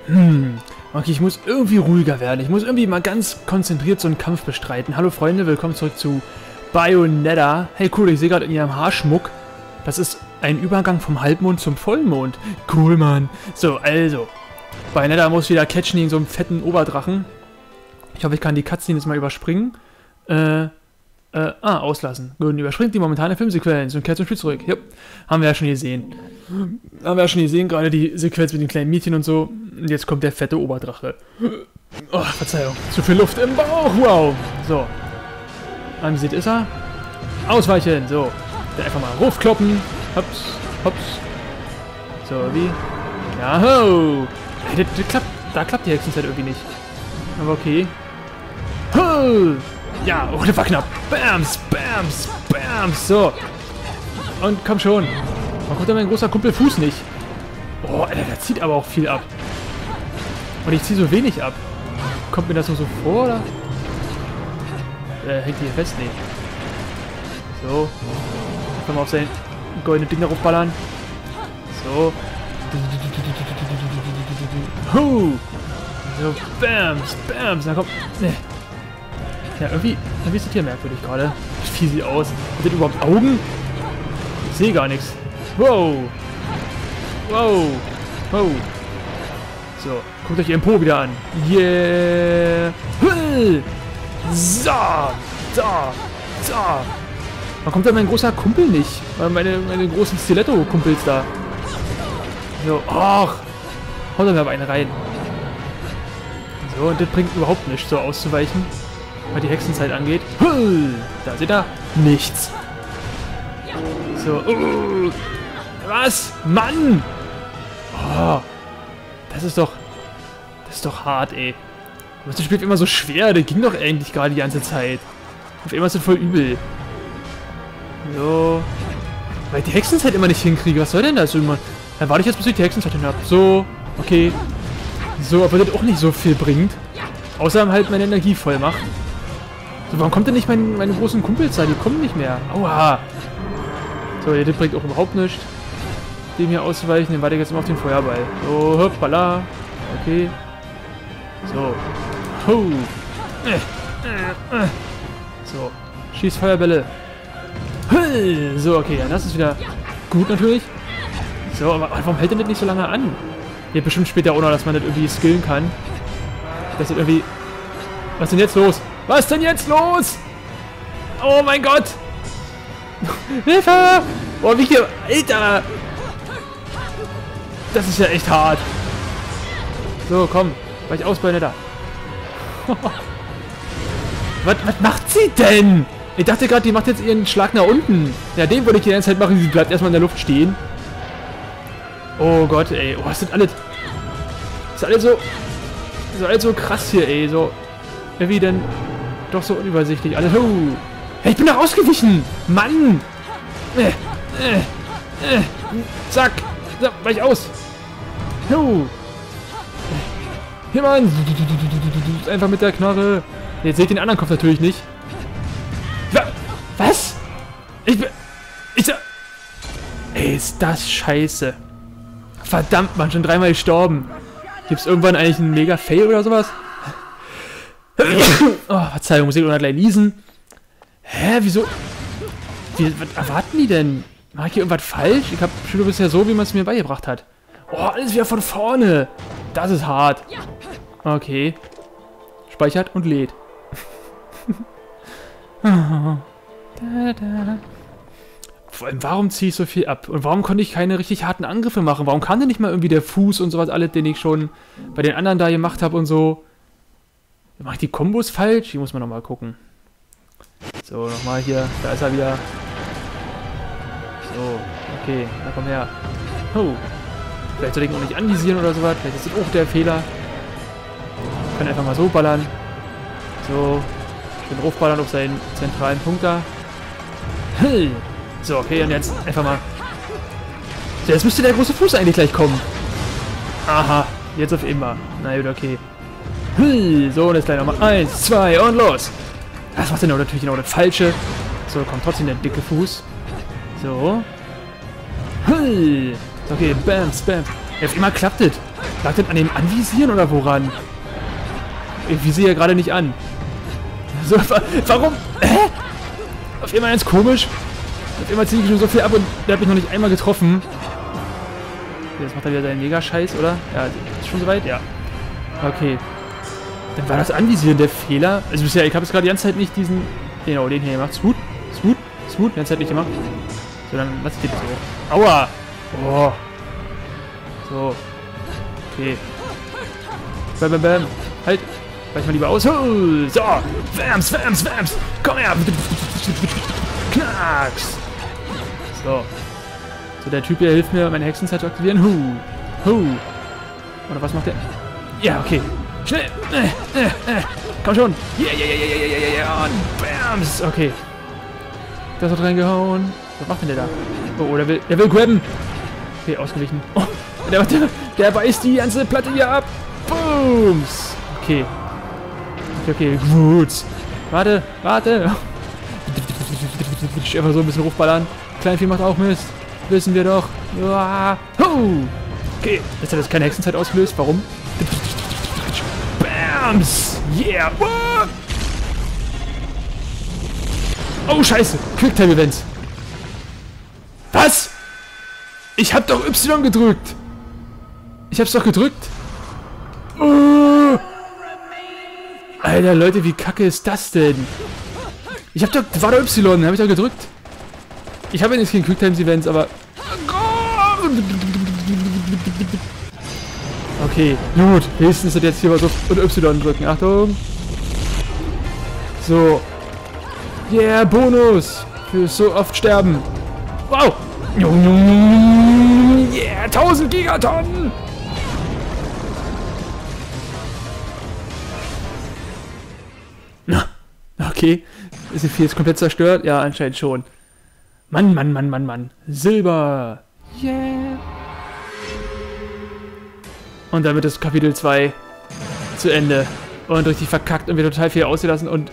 Okay, ich muss irgendwie ruhiger werden. Ich muss irgendwie mal ganz konzentriert so einen Kampf bestreiten. Hallo Freunde, willkommen zurück zu Bayonetta. Hey cool, ich sehe gerade in ihrem Haarschmuck, das ist ein Übergang vom Halbmond zum Vollmond. Cool, Mann. So, also. Bayonetta muss wieder catchen gegen so einen fetten Oberdrachen. Ich hoffe, ich kann die Cutscene jetzt mal überspringen. Auslassen. Gut, überspringt die momentane Filmsequenz und kehrt zum Spiel zurück. Jupp, haben wir ja schon gesehen. Gerade die Sequenz mit dem kleinen Mädchen und so. Und jetzt kommt der fette Oberdrache. Oh, Verzeihung. Zu viel Luft im Bauch. Wow. So. Anvisiert ist er. Ausweichen. So. Dann einfach mal raufkloppen. Hops, hops. So, wie? Ja, ho. Da klappt die Hexenzeit irgendwie nicht. Aber okay. Ho. Ja, oh, der war knapp. Bams, bams, bams. So. Und komm schon. Man kommt da mein großer Kumpel Fuß nicht. Oh, Alter, der zieht aber auch viel ab. Und ich ziehe so wenig ab. Kommt mir das nur so vor, oder? Hängt hier fest? Nee. So. Kann man auf sein goldenes Ding darauf ballern. So. Huh. So, bams, bams. Dann kommt... Ja, irgendwie ist das hier merkwürdig gerade. Wie sieht aus? Hat das überhaupt Augen? Ich sehe gar nichts. Wow. Wow. Wow. So, guckt euch ihren Po wieder an. Yeah. So. So. So. Warum kommt da mein großer Kumpel nicht? Meine großen Stiletto-Kumpels da. So, ach. Haut da mir aber eine rein. So, und das bringt überhaupt nichts, so auszuweichen. Was die Hexenzeit angeht. Da seht ihr nichts. So. Was? Mann! Oh, das ist doch hart, ey. Das Spiel immer so schwer. Das ging doch eigentlich gerade die ganze Zeit. Auf einmal ist das voll übel. So. Weil ich die Hexenzeit immer nicht hinkriege. Was soll denn das irgendwann? Dann warte ich jetzt, bis ich die Hexenzeit hin habe. So. Okay. So, obwohl das auch nicht so viel bringt. Außer halt meine Energie voll macht. So, warum kommt denn nicht meine großen Kumpels da? Die kommen nicht mehr. Aua. So, ja, das bringt auch überhaupt nichts. Dem hier auszuweichen, den warte ich jetzt immer auf den Feuerball. So, hoppala. Okay. So. Ho. So. Schieß Feuerbälle. So, okay, ja, das ist wieder gut natürlich. So, aber warum hält denn das nicht so lange an? Hier bestimmt später auch noch, dass man das irgendwie skillen kann. Das ist irgendwie... Was ist denn jetzt los? Was ist denn jetzt los? Oh mein Gott! Hilfe! Oh, wie hier... Alter! Das ist ja echt hart. So, komm. Weich aus, Bayonetta. Was macht sie denn? Ich dachte gerade, die macht jetzt ihren Schlag nach unten. Ja, den wollte ich die ganze Zeit machen. Sie bleibt erstmal in der Luft stehen. Oh Gott, ey. Oh, was sind alle... Das ist alles so... Das ist alles so krass hier, ey. So... Irgendwie denn... Doch so unübersichtlich. Alles... Hey, ich bin da ausgewichen! Mann! Zack! So, weich aus! Hier, Mann! Einfach mit der Knarre. Jetzt seht ihr den anderen Kopf natürlich nicht. Was? Ey, ist das scheiße. Verdammt, man, schon dreimal gestorben. Gibt's irgendwann eigentlich einen Mega-Fail oder sowas? Oh, Verzeihung, muss ich gleich niesen. Hä, wieso? Was erwarten die denn? Mach ich hier irgendwas falsch? Ich hab schon bisher so, wie man es mir beigebracht hat. Oh, alles wieder von vorne. Das ist hart. Okay. Speichert und lädt. Vor allem, warum ziehe ich so viel ab? Und warum konnte ich keine richtig harten Angriffe machen? Warum kam denn nicht mal irgendwie der Fuß und sowas alles, den ich schon bei den anderen da gemacht habe und so? Mache ich die Kombos falsch? Hier muss man nochmal gucken. So, nochmal hier. Da ist er wieder. So, okay. Na komm her. Oh. Vielleicht soll ich ihn noch nicht anvisieren oder sowas. Vielleicht ist das auch der Fehler. Ich kann einfach mal so ballern. So. Schön draufballern auf seinen zentralen Punkt da. So, okay, und jetzt einfach mal. So, jetzt müsste der große Fuß eigentlich gleich kommen. Aha, jetzt auf immer. Na gut, okay. So, und jetzt gleich nochmal. 1, 2 und los. Das macht dann natürlich genau das Falsche. So, kommt trotzdem der dicke Fuß. So. Okay, bam, spam. Ja, auf einmal klappt das. Lag das an dem Anvisieren oder woran? Ich visiere ja gerade nicht an. So, warum? Auf einmal ganz komisch. Auf einmal ziehe ich schon so viel ab und der hat mich noch nicht einmal getroffen. Jetzt macht er wieder seinen Mega-Scheiß, oder? Ja, ist schon soweit? Ja. Okay. Dann war das Anvisieren der Fehler. Also bisher, ich habe jetzt gerade die ganze Zeit nicht diesen... Genau, den hier gemacht. Swoot, Swoot, Swoot. Die ganze Zeit nicht gemacht. So, dann lass ich den so. Aua! Oh. So. Okay. Bam, bam, bam. Halt. Weich mal lieber aus. So. Wams, wams, wams. Komm her. Knacks. So. So, der Typ hier hilft mir, meine Hexenzeit zu aktivieren. Oder was macht der? Ja, okay. Schnell. Komm schon. Yeah. Und bams. Okay. Das hat reingehauen. Was macht denn der da? Oh, der will grabben. Okay, ausgewichen. Oh, der beißt die ganze Platte hier ab. Booms. Okay. Okay, gut. Warte. Einfach so ein bisschen hochballern. Kleinvieh macht auch Mist. Wissen wir doch. Okay, dass er das keine Hexenzeit auslöst. Warum? Bams. Yeah. Oh, scheiße. Quicktime-Events. Was? Ich hab doch Y gedrückt. Ich hab's doch gedrückt. Alter, Leute, wie kacke ist das denn? Ich hab doch... War doch Y, hab ich doch gedrückt. Ich habe ja nicht gegen Quicktime-Events, aber... Okay, gut. Wenigstens ist das jetzt hier was auf Y drücken. Achtung. So. Yeah, Bonus. Für so oft sterben. Wow. Yeah, 1000 Gigatonnen. Okay. Ist die 4 jetzt komplett zerstört? Ja, anscheinend schon. Mann. Silber. Yeah. Und damit ist Kapitel 2 zu Ende. Und richtig verkackt und wir total viel ausgelassen und...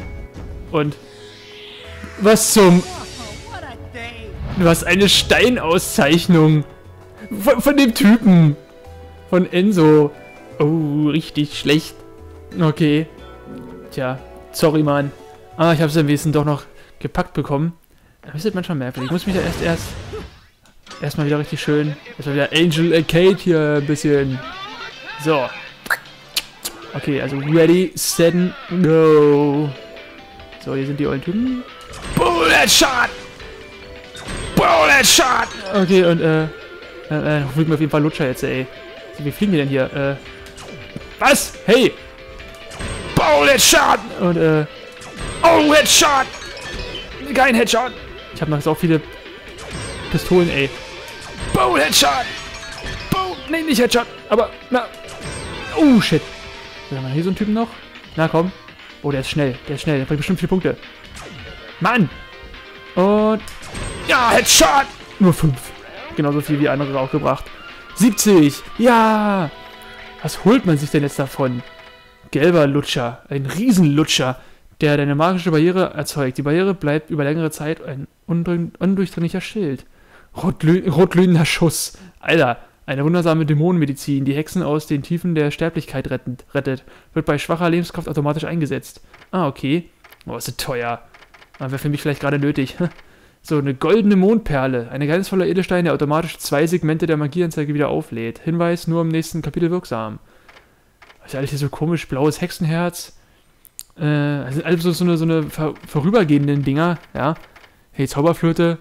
Was zum... Du hast eine Steinauszeichnung. Von dem Typen. Von Enzo. Oh, richtig schlecht. Okay. Tja, sorry, Mann. Ah, ich habe es am wenigsten doch noch gepackt bekommen. Das ist manchmal merkwürdig. Ich muss mich da erstmal wieder richtig schön... Erstmal wieder Angel Arcade hier ein bisschen... So. Okay, also ready, set, go. So, hier sind die ollen Typen. Bullet Shot! Bullet Shot! Okay, und fliegen wir auf jeden Fall Lutscher jetzt, ey. Wie fliegen die denn hier? Was? Hey! Bullet Shot! Und, oh, Headshot! Kein Headshot! Ich habe noch so viele Pistolen, ey. Bullet Headshot! Nee, nicht Headshot, aber, na. Oh, shit. So, haben wir hier so einen Typen noch? Na, komm. Oh, der ist schnell, der bringt bestimmt 4 Punkte. Mann! Und... Ja, Headshot! Nur 5. Genauso viel wie andere auch gebracht. 70! Ja! Was holt man sich denn jetzt davon? Gelber Lutscher. Ein Riesenlutscher, der deine magische Barriere erzeugt. Die Barriere bleibt über längere Zeit ein undurchdringlicher Schild. Rotglühender Schuss. Alter, eine wundersame Dämonenmedizin, die Hexen aus den Tiefen der Sterblichkeit rettet. Wird bei schwacher Lebenskraft automatisch eingesetzt. Ah, okay. Oh, ist das teuer. Aber wäre für mich vielleicht gerade nötig. So, eine goldene Mondperle. Eine geheimnisvolle Edelstein, der automatisch 2 Segmente der Magieanzeige wieder auflädt. Hinweis, nur im nächsten Kapitel wirksam. Was ist alles hier so komisch? Blaues Hexenherz. Das sind alles so eine vorübergehenden Dinger. Ja. Hey, Zauberflöte.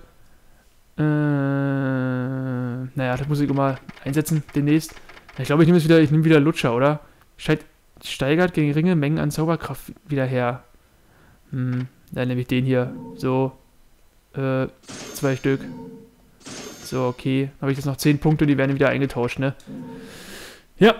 Naja, das muss ich mal einsetzen demnächst. Ich glaube, ich nehme wieder Lutscher, oder? Steigert geringe Mengen an Zauberkraft wieder her. Dann nehme ich den hier. So. 2 Stück. So, okay. Habe ich jetzt noch 10 Punkte, die werden wieder eingetauscht, ne? Ja.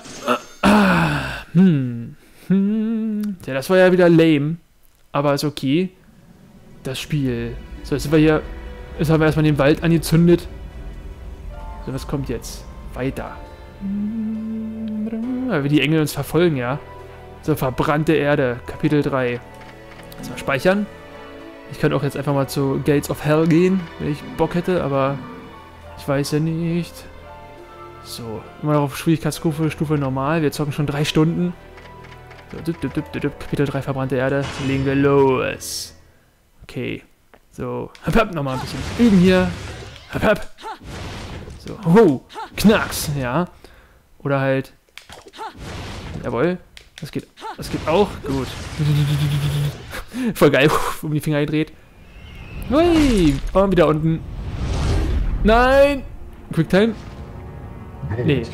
Ja, das war ja wieder lame. Aber ist okay. Das Spiel. So, jetzt sind wir hier. Jetzt haben wir erstmal den Wald angezündet. So, was kommt jetzt? Weiter. Weil wir die Engel uns verfolgen, ja. So, verbrannte Erde. Kapitel 3. Jetzt mal speichern. Ich könnte auch jetzt einfach mal zu Gates of Hell gehen, wenn ich Bock hätte, aber ich weiß ja nicht. So, immer noch auf Schwierigkeitsstufe normal. Wir zocken schon 3 Stunden. So, Kapitel 3 verbrannte Erde. Legen wir los. Okay. So, nochmal ein bisschen üben hier. So, ho, Knacks, ja. Oder halt. Jawohl. Das geht auch. Gut. Voll geil. Um die Finger gedreht. Hui. Und wieder unten. Nein. Quicktime. Nee.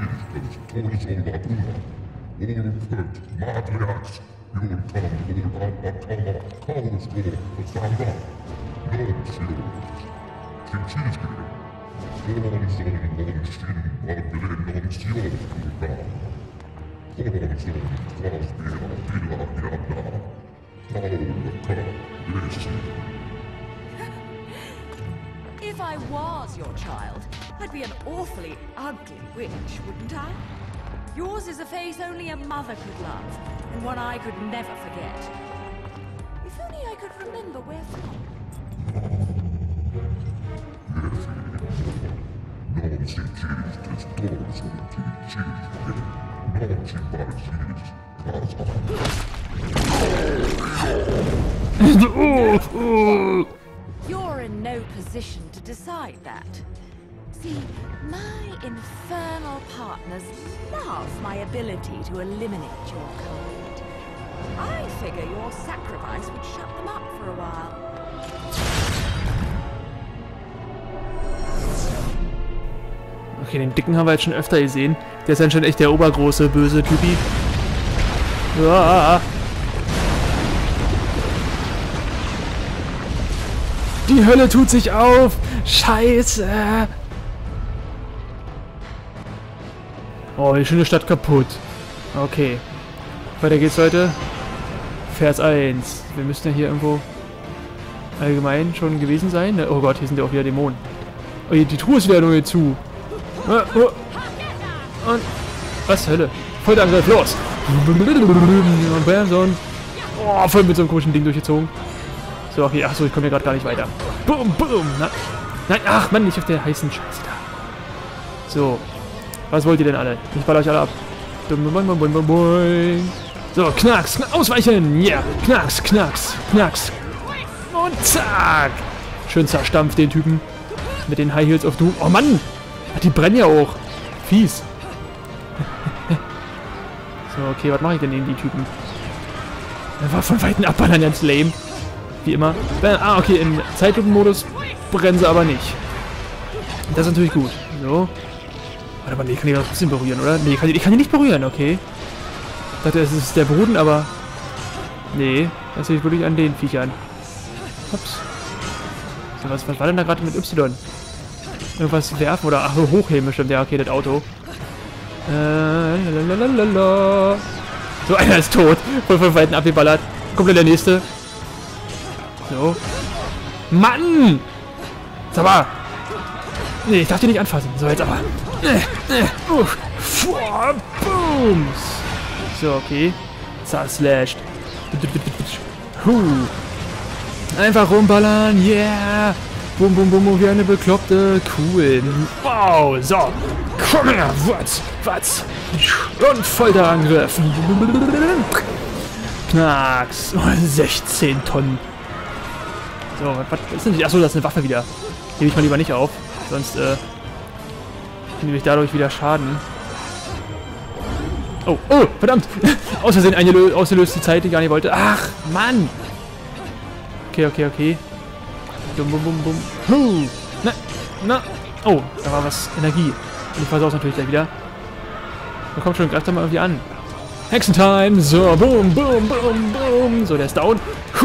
If I was your child, I'd be an awfully ugly witch, wouldn't I? Yours is a face only a mother could love, and one I could never forget. If only I could remember where from. You're in no position to decide that. See, my infernal partners love my ability to eliminate your kind. I figure your sacrifice would shut them up for a while. Okay, den Dicken haben wir jetzt schon öfter gesehen. Der ist anscheinend echt der obergroße, böse Typi. Uah. Die Hölle tut sich auf! Scheiße! Oh, die schöne Stadt kaputt. Okay. Weiter geht's, Leute. Vers 1. Wir müssten ja hier irgendwo allgemein schon gewesen sein. Oh Gott, hier sind ja auch wieder Dämonen. Oh, die Truhe ist wieder neu zu. Und was zur Hölle? Voll der Angriff, los! Und bam, so ein... Oh, voll mit so einem komischen Ding durchgezogen. So, okay, achso, ich komme hier gerade gar nicht weiter. Boom, boom! Nein, ach Mann, nicht auf der heißen Scheiße da. So. Was wollt ihr denn alle? Ich baller euch alle ab. So, Knacks, ausweichen! Yeah! Knacks, Knacks, Knacks! Und zack! Schön zerstampft den Typen. Mit den High Heels of Doom. Oh Mann! Ach, die brennen ja auch. Fies. So, okay, was mache ich denn gegen die Typen? Der war von Weitem abballern ganz lame. Wie immer. Ah, okay, im Zeitlupenmodus brennen sie aber nicht. Das ist natürlich gut. So. Warte mal, nee, kann ich das ein bisschen berühren, oder? Nee, ich kann die nicht berühren, okay. Ich dachte, es ist der Boden, aber... Nee, das liegt wirklich an den Viechern. Ups. So, was war denn da gerade mit Y? Irgendwas werfen oder... Ach, so hochheben bestimmt. Ja, okay, das Auto. Lalalala. So, einer ist tot. Voll von Weitem abgeballert. Komplett der nächste. So. Mann! Sag mal! Nee, ich darf die nicht anfassen. So, jetzt aber. Booms! So, okay. Zerslashed. Einfach rumballern. Yeah! Bum, bum, bum, wie eine Bekloppte. Cool. Wow, so. Komm her. Was? Und Folterangriff. Knacks. 16 Tonnen. So, was ist denn? Achso, das ist eine Waffe wieder. Hebe ich mal lieber nicht auf. Sonst, nehme ich dadurch wieder Schaden. Oh, verdammt! Aus Versehen ausgelöst die Zeit, die ich gar nicht wollte. Ach, Mann! Okay. Bum, bum, bum, bum. Na. Oh, da war was Energie. Und ich versuche natürlich gleich wieder. Da kommt schon, greift da mal irgendwie an. Hexentime! So, boom. So, der ist down.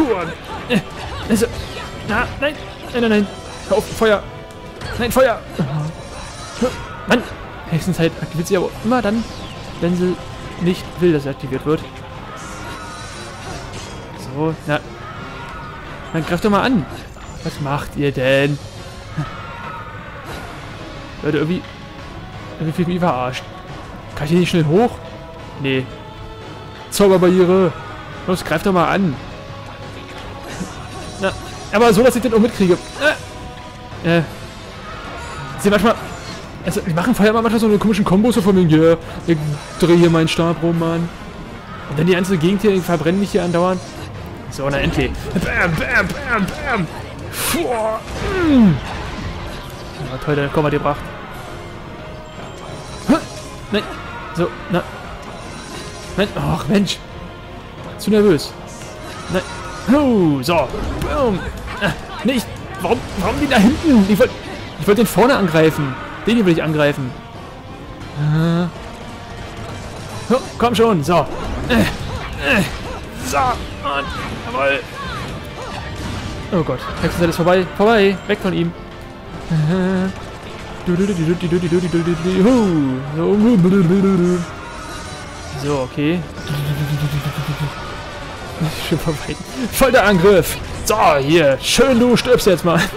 Nein. Hör auf, Feuer. Nein, Feuer. Mann. Hexenzeit aktiviert sie aber immer dann, wenn sie nicht will, dass sie aktiviert wird. So, na. Dann greift doch mal an. Was macht ihr denn? Leute, irgendwie fühle ich mich verarscht. Kann ich hier nicht schnell hoch? Nee. Zauberbarriere. Los, greif doch mal an. Na, aber so, dass ich den auch mitkriege. Sie manchmal... Also, die machen vorher manchmal so eine komischen Kombos so von mir. Yeah, ich drehe hier meinen Stab rum, Mann. Und dann die ganze Gegend hier, ich verbrenne mich hier andauernd. So, na endlich. Bam, bam, bam, bam. Fuah. Ja, toll, der Komma gebracht. Nein. So, na. Nein, ach Mensch. Zu nervös. Nein. Oh, so. Boom. Nicht. Warum die da hinten? Ich wollte den vorne angreifen. Den hier will ich angreifen. Oh, komm schon. So. So. Und. Jawohl. Oh Gott. Hexenzeit ist vorbei. Vorbei. Weg von ihm. So, okay. Schon vorbei. Voll der Angriff. So, hier. Schön, du stirbst jetzt mal.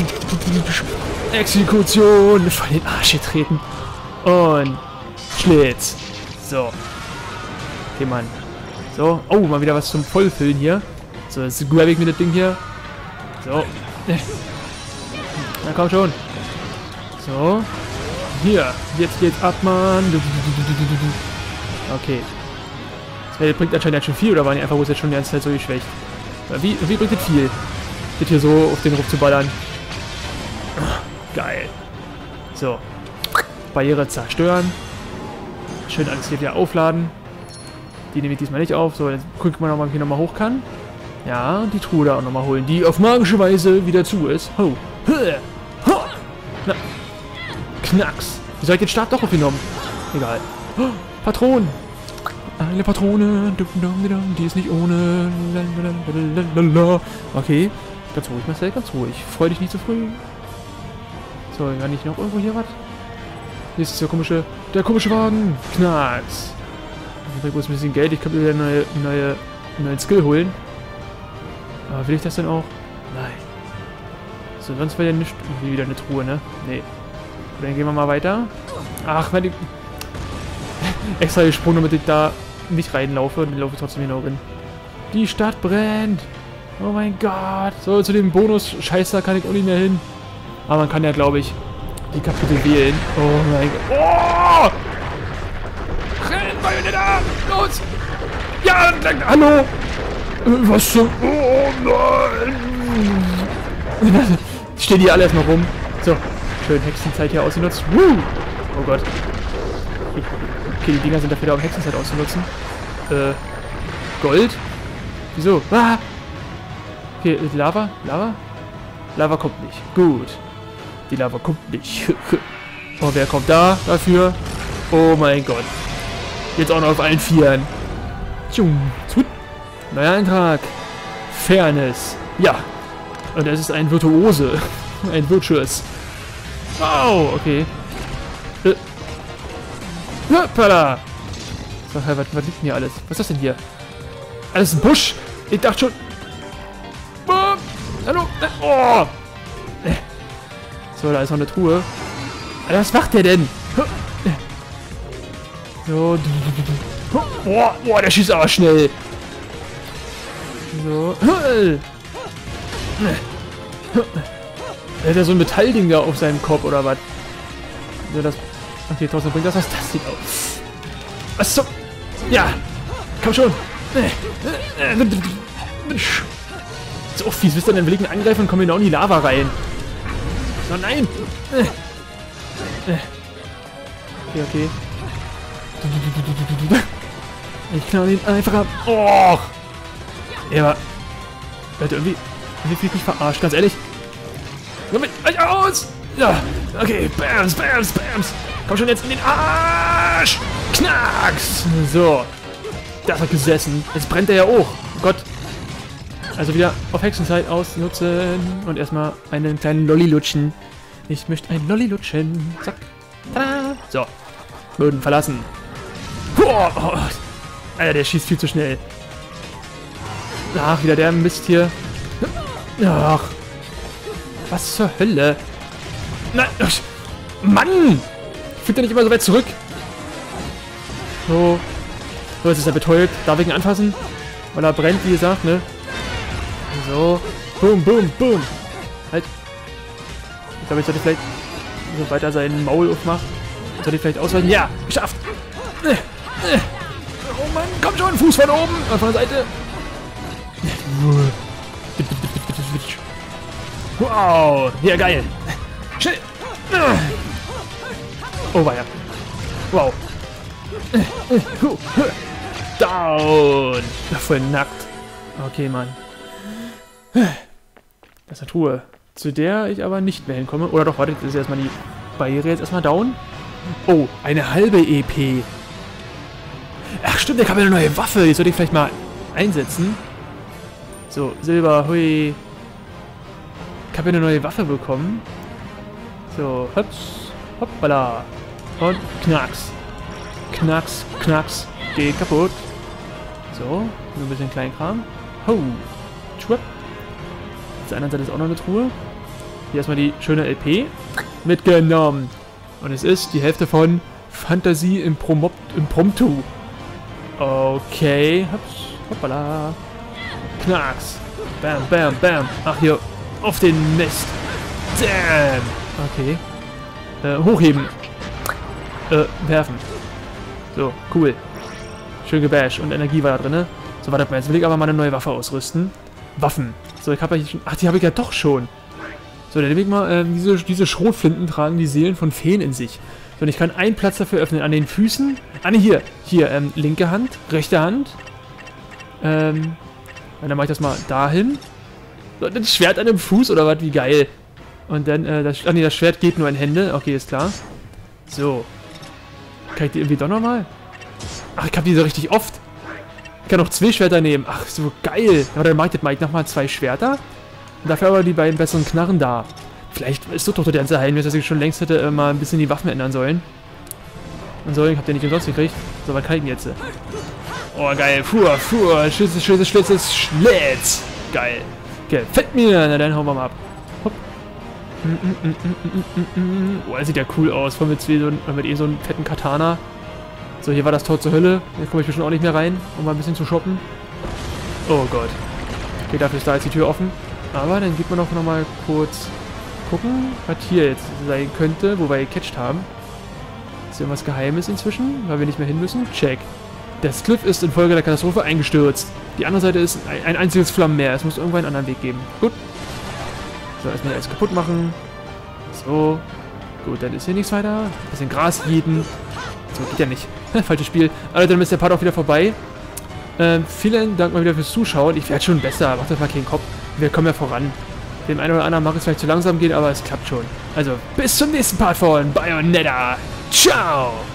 Exekution. Voll den Arsch getreten. Und Schlitz. So. Okay, Mann. So. Oh, mal wieder was zum Vollfüllen hier. So, jetzt grab ich mir das Ding hier. So. Na komm schon. So. Hier. Jetzt geht's ab, Mann. Okay. Das bringt anscheinend jetzt schon viel, oder waren die einfach bloß jetzt schon die ganze Zeit so geschwächt? Wie bringt das viel? Das hier so auf den Ruf zu ballern. Geil. So. Barriere zerstören. Schön alles hier wieder aufladen. Die nehme ich diesmal nicht auf. So, jetzt gucken wir nochmal, ob ich hier nochmal hoch kann. Ja, die Truhe da auch nochmal holen, die auf magische Weise wieder zu ist. Oh. Na. Knacks. Wieso habe ich den Stab doch aufgenommen? Egal. Oh, Patronen. Eine Patrone. Die ist nicht ohne. Okay. Ganz ruhig, Marcel, ganz ruhig. Freu dich nicht zu früh. So, kann ich noch irgendwo hier was? Hier ist der komische Wagen. Knacks. Ich bringe bloß ein bisschen Geld. Ich kann mir wieder einen neuen Skill holen. Aber will ich das denn auch? Nein. So, sonst wäre ja nicht wieder eine Truhe, ne? Nee. Dann gehen wir mal weiter. Ach, wenn ich extra gesprungen, damit ich da nicht reinlaufe. Und ich laufe trotzdem hier noch rein. Die Stadt brennt. Oh mein Gott. So, zu dem Bonus-Scheißer kann ich auch nicht mehr hin. Aber man kann ja, glaube ich, die Kapitel wählen. Oh mein Gott. Oh! Renn, Bayonetta! Los! Ja, hallo! Was zum... Oh nein! Stehen die alle erstmal rum. So, schön Hexenzeit hier ausgenutzt. Oh Gott. Okay, die Dinger sind dafür da, um Hexenzeit auszunutzen. Gold? Wieso? Ah! Okay, Lava? Lava? Lava kommt nicht. Gut. Die Lava kommt nicht. Oh, wer kommt da dafür? Oh mein Gott. Jetzt auch noch auf allen Vieren. Neuer Eintrag. Fairness. Ja. Und es ist ein Virtuose. Ein Virtuous. Wow, okay. Hoppala. So, was liegt denn hier alles? Was ist das denn hier? Alles ein Busch. Ich dachte schon... Oh, hallo. Oh. So, da ist noch eine Truhe. Alter, was macht der denn? So. Boah, der schießt aber schnell. So. Hat er so ein Metallding da auf seinem Kopf oder was? So, das. Okay, trotzdem bringt das was. Das sieht aus. Was so? Ja. Komm schon. So fies. Wisst ihr denn, will ich einen angreifen und kommen wir noch in die Lava rein? So, nein. Okay. Ich knall ihn einfach ab. Oh. Ja, aber... Leute, irgendwie fühle ich mich verarscht, ganz ehrlich. Komm mit euch aus! Ja, okay, bams, bams, bams. Komm schon jetzt in den Arsch! Knacks! So. Das hat gesessen. Jetzt brennt er ja auch. Oh Gott. Also wieder auf Hexenzeit ausnutzen. Und erstmal einen kleinen Lolli lutschen. Ich möchte einen Lolli lutschen. Zack. Tada. So. Boden verlassen. Oh, Alter, der schießt viel zu schnell. Ach, wieder der Mist hier. Ach. Was zur Hölle? Nein. Mann! Fühlt er nicht immer so weit zurück? So. So, jetzt ist er betäubt. Darf ich ihn anfassen? Weil er brennt, wie gesagt, ne? So. Boom, boom, boom. Halt. Ich glaube, ich sollte vielleicht... sobald er seinen Maul aufmacht. Soll ich vielleicht ausweichen? Ja, geschafft! Oh Mann, komm schon, Fuß von oben, von der Seite. Wow, ja geil. Schnell. Oh weia. Wow. Down. Voll nackt. Okay, Mann. Das ist eine Truhe, zu der ich aber nicht mehr hinkomme. Oder doch, warte, jetzt ist erstmal die Barriere jetzt erstmal down. Oh, eine halbe EP. Ach stimmt, der kann ja eine neue Waffe. Die sollte ich vielleicht mal einsetzen. So, Silber, hui. Ich habe ja eine neue Waffe bekommen. So, hops, hoppala. Und knacks. Knacks, knacks. Geht kaputt. So, nur ein bisschen Kleinkram. Ho. Schwupp. Auf der anderen Seite ist auch noch eine Truhe. Hier erstmal die schöne LP. Mitgenommen. Und es ist die Hälfte von Fantasie Impromptu. Okay. Hops, hoppala. Knacks. Bam, bam, bam. Ach, hier. Auf den Mist. Damn. Okay. Hochheben. Werfen. So, cool. Schön gebasht. Und Energie war da drin. So, warte mal. Jetzt will ich aber mal eine neue Waffe ausrüsten. Waffen. So, ich habe ja schon... Ach, die habe ich ja doch schon. So, dann nehme ich mal... diese Schrotflinten tragen die Seelen von Feen in sich. So, und ich kann einen Platz dafür öffnen. An den Füßen. Ah, ne, hier. Hier, linke Hand. Rechte Hand. Und dann mache ich das mal dahin. So, das Schwert an dem Fuß oder was? Wie geil. Und dann, das Schwert geht nur in Hände. Okay, ist klar. So. Kann ich die irgendwie doch nochmal? Ach, ich habe die so richtig oft. Ich kann noch 2 Schwerter nehmen. Ach, so geil. Aber dann mache ich nochmal 2 Schwerter. Und dafür aber die beiden besseren Knarren da. Vielleicht ist das doch der ganze Geheimnis, dass ich schon längst hätte mal ein bisschen die Waffen ändern sollen. Und so, ich habe den nicht umsonst gekriegt. So, was kann ich denn jetzt? Oh, geil. Fuhr. Schlitz. Geil. Gefällt mir. Na, dann hauen wir mal ab. Hopp. Oh, das sieht ja cool aus. Von mit so einem fetten Katana. So, hier war das Tor zur Hölle. Hier komme ich bestimmt auch nicht mehr rein, um mal ein bisschen zu shoppen. Oh Gott. Okay, dafür ist da jetzt die Tür offen. Aber dann geht man noch mal kurz gucken, was hier jetzt sein könnte, wo wir gecatcht haben. Ist hier irgendwas Geheimes inzwischen, weil wir nicht mehr hin müssen? Check. Das Cliff ist infolge der Katastrophe eingestürzt. Die andere Seite ist ein einziges Flammenmeer. Es muss irgendwann einen anderen Weg geben. Gut. So, erstmal alles kaputt machen. So. Gut, dann ist hier nichts weiter. Ein bisschen Gras jeden. So, geht ja nicht. Falsches Spiel. Aber dann ist der Part auch wieder vorbei. Vielen Dank mal wieder fürs Zuschauen. Ich werde schon besser. Macht euch mal keinen Kopf. Wir kommen ja voran. Dem einen oder anderen mag es vielleicht zu langsam gehen, aber es klappt schon. Also, bis zum nächsten Part von Bayonetta. Ciao!